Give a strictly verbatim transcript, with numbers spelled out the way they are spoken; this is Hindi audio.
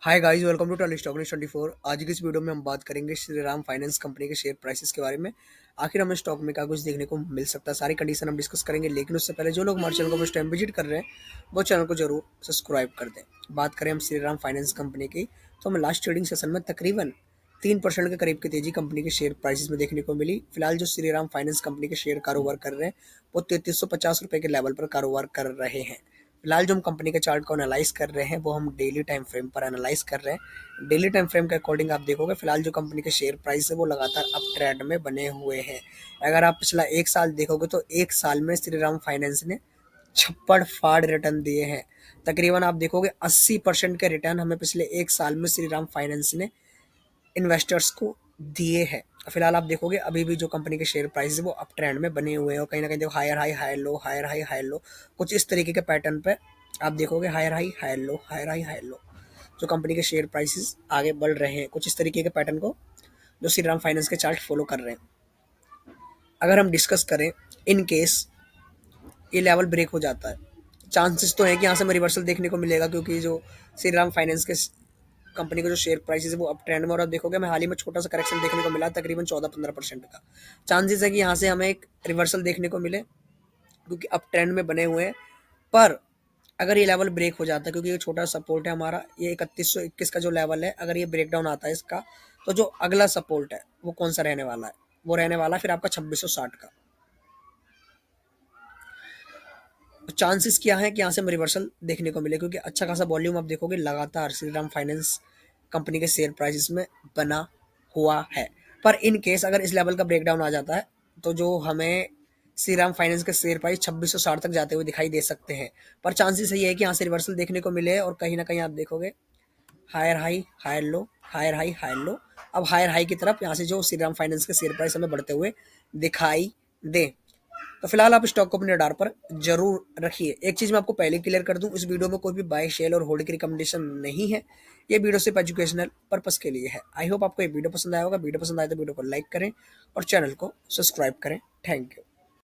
Hi guys, welcome to tele stock news twenty four. आज की इस वीडियो में हम बात करेंगे श्रीराम फाइनेंस कंपनी के शेयर प्राइसेस के बारे में। आखिर हमें स्टॉक में क्या कुछ देखने को मिल सकता है, सारी कंडीशन हम डिस्कस करेंगे। लेकिन उससे पहले जो लोग हमारे चैनल को फर्स्ट टाइम विजिट कर रहे हैं वो चैनल को जरूर सब्सक्राइब कर दें। बात करें हम श्रीराम फाइनेंस कंपनी की, तो हमें लास्ट ट्रेडिंग सेशन में तकरीबन तीन परसेंट के करीब की तेजी कंपनी के शेयर प्राइसेस में देखने को मिली। फिलहाल जो श्रीराम फाइनेंस कंपनी के शेयर कारोबार कर रहे हैं वो तैंतीस सौ पचास रुपए के लेवल पर कारोबार कर रहे हैं। फिलहाल जो हम कंपनी के चार्ट को एनालाइज कर रहे हैं वो हम डेली टाइम फ्रेम पर एनालाइज कर रहे हैं। डेली टाइम फ्रेम के अकॉर्डिंग आप देखोगे फिलहाल जो कंपनी के शेयर प्राइस है वो लगातार अप ट्रेंड में बने हुए हैं। अगर आप पिछला एक साल देखोगे तो एक साल में श्रीराम फाइनेंस ने छप्पड़ फाड़ रिटर्न दिए हैं। तकरीबन आप देखोगे अस्सी परसेंट के रिटर्न हमें पिछले एक साल में श्रीराम फाइनेंस ने इन्वेस्टर्स को दिए हैं। फिलहाल आप देखोगे अभी भी जो कंपनी के शेयर प्राइस है वो अप ट्रेंड में बने हुए हैं और कहीं ना कहीं देखो higher high higher low, higher high higher low, कुछ इस तरीके के पैटर्न पे आप देखोगे higher high higher low, higher high higher low. जो कंपनी के शेयर प्राइसेस आगे बढ़ रहे हैं कुछ इस तरीके के पैटर्न को जो श्रीराम फाइनेंस के चार्ट फॉलो कर रहे हैं। अगर हम डिस्कस करें इन केस ये लेवल ब्रेक हो जाता है, चांसेस तो है कि यहाँ से हमें रिवर्सल देखने को मिलेगा, क्योंकि जो श्रीराम फाइनेंस के कंपनी का जो शेयर प्राइस है वो अप ट्रेंड में, और आप देखोगे हमें हाल ही में छोटा सा करेक्शन देखने को मिला तकरीबन चौदह पंद्रह परसेंट का। चांसेस है कि यहाँ से हमें एक रिवर्सल देखने को मिले क्योंकि अप ट्रेंड में बने हुए हैं। पर अगर ये लेवल ब्रेक हो जाता है, क्योंकि ये छोटा सपोर्ट है हमारा, ये इकतीस सौ इक्कीस का जो लेवल है, अगर ये ब्रेक डाउन आता है इसका तो जो अगला सपोर्ट है वो कौन सा रहने वाला है, वो रहने वाला है फिर आपका छब्बीस सौ साठ का। चांसेस क्या है कि यहाँ से हमें रिवर्सल देखने को मिले, क्योंकि अच्छा खासा वॉल्यूम आप देखोगे लगातार श्रीराम फाइनेंस कंपनी के शेयर प्राइसेस में बना हुआ है। पर इन केस अगर इस लेवल का ब्रेकडाउन आ जाता है तो जो हमें श्रीराम फाइनेंस के शेयर प्राइस छब्बीस सौ साठ तक जाते हुए दिखाई दे सकते हैं। पर चांसेस ये है कि यहाँ से रिवर्सल देखने को मिले और कहीं ना कहीं आप देखोगे higher high higher low, higher high higher low. अब हायर हाई की तरफ यहाँ से जो श्रीराम फाइनेंस के शेयर प्राइस हमें बढ़ते हुए दिखाई दे, तो फिलहाल आप स्टॉक को अपने रडार पर जरूर रखिए। एक चीज मैं आपको पहले क्लियर कर दूं, इस वीडियो में कोई भी बाय सेल और होल्ड की रिकमेंडेशन नहीं है। ये वीडियो सिर्फ एजुकेशनल पर्पस के लिए है। आई होप आपको ये वीडियो पसंद आया होगा। वीडियो पसंद आए तो वीडियो को लाइक करें और चैनल को सब्सक्राइब करें। Thank you.